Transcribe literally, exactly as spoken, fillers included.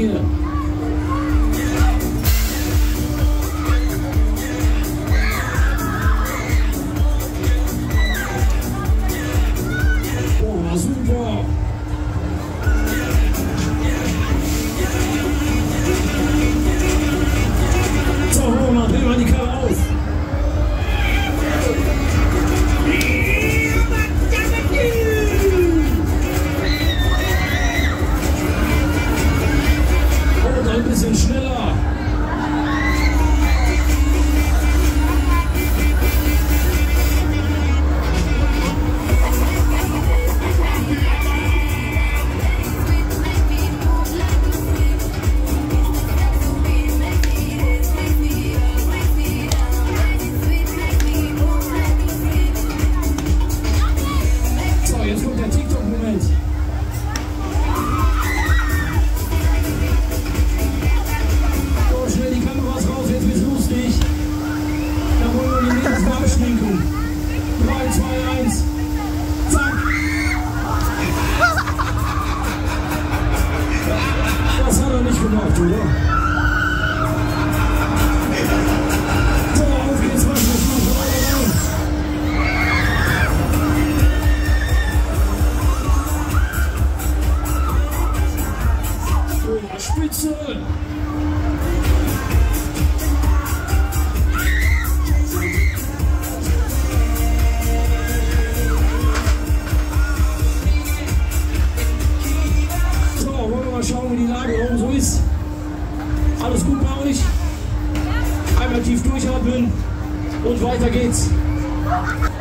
hier. Oh, super. So, Roman, dreh mal die Karre auf. Ein bisschen schneller. So, jetzt kommt der TikTok-Moment. drei, zwei, eins. Zack. Das hat er nicht gemacht, oder? So, auf geht's, was wir machen. Oh, Spitze. Schauen, wie die Lage oben so ist. Alles gut bei euch? Einmal tief durchatmen und weiter geht's.